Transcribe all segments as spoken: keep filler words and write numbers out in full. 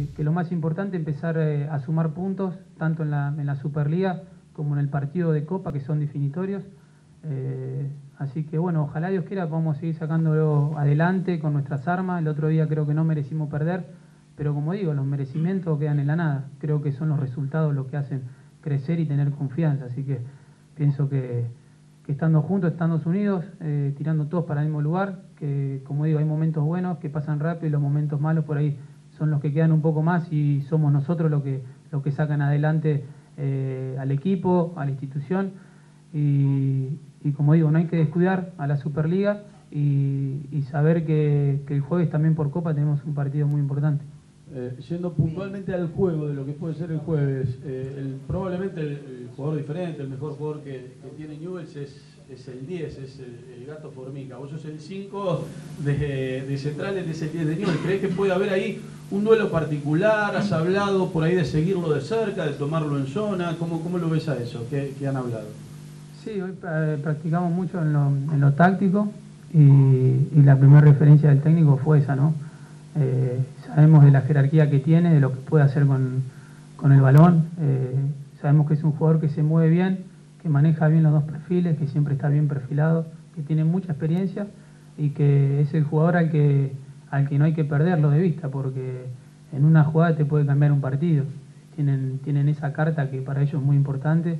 que, que lo más importante es empezar eh, a sumar puntos, tanto en la, en la Superliga como en el partido de Copa, que son definitorios. Eh, así que bueno, ojalá Dios quiera, vamos a seguir sacándolo adelante con nuestras armas. El otro día creo que no merecimos perder, pero como digo, los merecimientos quedan en la nada. Creo que son los resultados los que hacen crecer y tener confianza. Así que pienso que, que estando juntos, estando unidos, eh, tirando todos para el mismo lugar, que como digo, hay momentos buenos que pasan rápido y los momentos malos por ahí son los que quedan un poco más, y somos nosotros los que, los que sacan adelante eh, al equipo, a la institución. Y, y como digo, no hay que descuidar a la Superliga y, y saber que, que el jueves también por Copa tenemos un partido muy importante. Eh, yendo puntualmente al juego, de lo que puede ser el jueves, eh, el, probablemente el, el jugador diferente, el mejor jugador que, que tiene Newell's es, es el diez, es el, el Gato Formica. Vos sos el cinco de, de centrales, es el diez de Newell's. ¿Creés que puede haber ahí un duelo particular? ¿Has hablado por ahí de seguirlo de cerca, de tomarlo en zona? ¿Cómo, cómo lo ves a eso? ¿Qué, qué han hablado? Sí, hoy eh, practicamos mucho en lo, en lo táctico y, y la primera referencia del técnico fue esa, ¿no? Eh, sabemos de la jerarquía que tiene, de lo que puede hacer con, con el balón. Eh, sabemos que es un jugador que se mueve bien, que maneja bien los dos perfiles, que siempre está bien perfilado, que tiene mucha experiencia y que es el jugador al que, al que no hay que perderlo de vista, porque en una jugada te puede cambiar un partido. Tienen, tienen esa carta que para ellos es muy importante.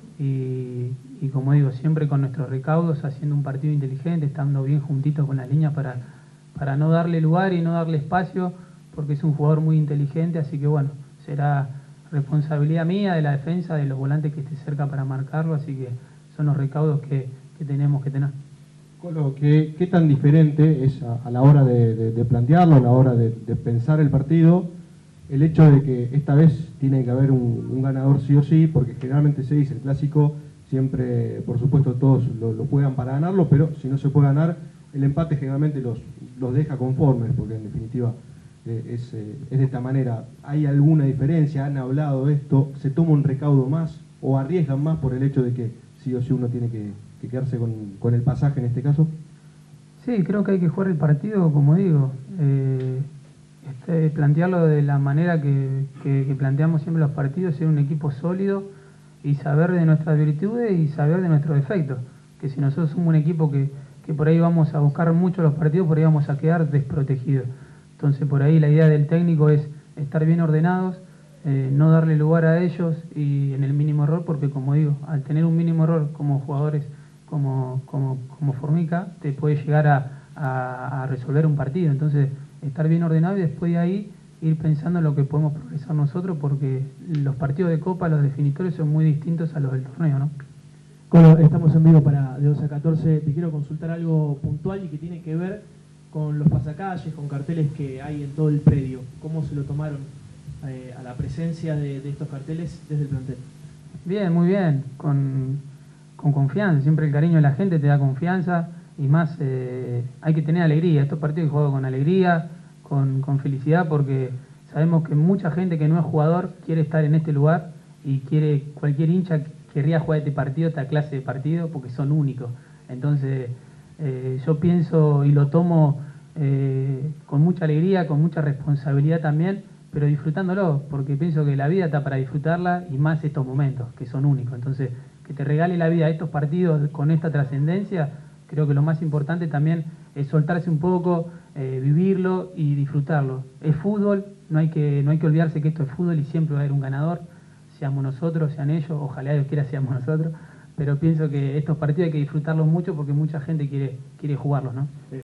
Y, y como digo, siempre con nuestros recaudos, haciendo un partido inteligente, estando bien juntitos con las líneas para, para no darle lugar y no darle espacio, porque es un jugador muy inteligente. Así que bueno, será responsabilidad mía, de la defensa, de los volantes que esté cerca para marcarlo. Así que son los recaudos que, que tenemos que tener. Colo, ¿qué, qué tan diferente es a, a la hora de, de, de plantearlo, a la hora de, de pensar el partido, el hecho de que esta vez tiene que haber un, un ganador sí o sí? Porque generalmente se dice, el clásico siempre, por supuesto, todos lo, lo juegan para ganarlo, pero si no se puede ganar, el empate generalmente los, los deja conformes, porque en definitiva eh, es, eh, es de esta manera. ¿Hay alguna diferencia? ¿Han hablado de esto? ¿Se toma un recaudo más o arriesgan más por el hecho de que sí o sí uno tiene que, que quedarse con, con el pasaje en este caso? Sí, creo que hay que jugar el partido, como digo. Eh, Este, plantearlo de la manera que, que, que planteamos siempre los partidos, ser un equipo sólido y saber de nuestras virtudes y saber de nuestros defectos. Que si nosotros somos un equipo que, que por ahí vamos a buscar mucho los partidos, por ahí vamos a quedar desprotegidos. Entonces por ahí la idea del técnico es estar bien ordenados, eh, no darle lugar a ellos y en el mínimo error, porque como digo, al tener un mínimo error como jugadores como, como, como Formica, te puede llegar a, a, a resolver un partido. Entonces estar bien ordenado y después de ahí ir pensando en lo que podemos progresar nosotros, porque los partidos de Copa, los definitorios, son muy distintos a los del torneo, ¿no? Colo, estamos en vivo para de once a catorce. Te quiero consultar algo puntual y que tiene que ver con los pasacalles, con carteles que hay en todo el predio. ¿Cómo se lo tomaron eh, a la presencia de, de estos carteles desde el plantel? Bien, muy bien, con, con confianza. Siempre el cariño de la gente te da confianza. Y más, eh, hay que tener alegría. Estos partidos hay que jugar con alegría, con, con felicidad, porque sabemos que mucha gente que no es jugador quiere estar en este lugar y quiere, cualquier hincha querría jugar este partido, esta clase de partido, porque son únicos. Entonces, eh, yo pienso y lo tomo eh, con mucha alegría, con mucha responsabilidad también, pero disfrutándolo, porque pienso que la vida está para disfrutarla, y más estos momentos, que son únicos. Entonces, que te regale la vida a estos partidos con esta trascendencia, creo que lo más importante también es soltarse un poco, eh, vivirlo y disfrutarlo. Es fútbol, no hay, que, no hay que olvidarse que esto es fútbol y siempre va a haber un ganador, seamos nosotros, sean ellos, ojalá Dios quiera seamos nosotros, pero pienso que estos partidos hay que disfrutarlos mucho porque mucha gente quiere, quiere jugarlos, ¿no?